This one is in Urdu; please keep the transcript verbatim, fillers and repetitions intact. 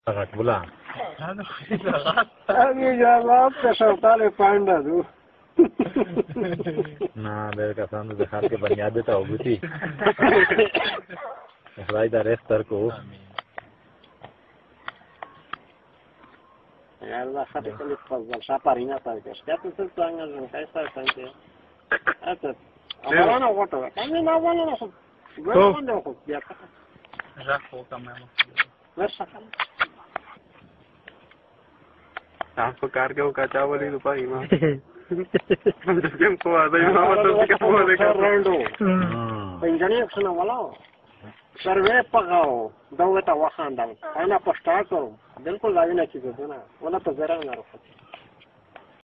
غټ بولا هغه جواب ته شوتاله پاندا دو نه د کسانو د خلک بنیاد ته وګوري خدای دا رښتر کو یار دا خاطر کله فضل شاپارینا تاسو ته څه څنګه څنګه کایسته څنګه اته امرانه وټو کله نه ونه نه خو ګورم نه خو بیا راخو کومه ورشه تاسو کار کې وکاچا ولې نو پای ما دغه په واده یو ماته څه کومه ده راندو پنځنی څنګه ولاو سروې پغاو دا وته وخاندل انا پښتا کوم بالکل لاوینه کیږي نه ولا په زرا نه راځي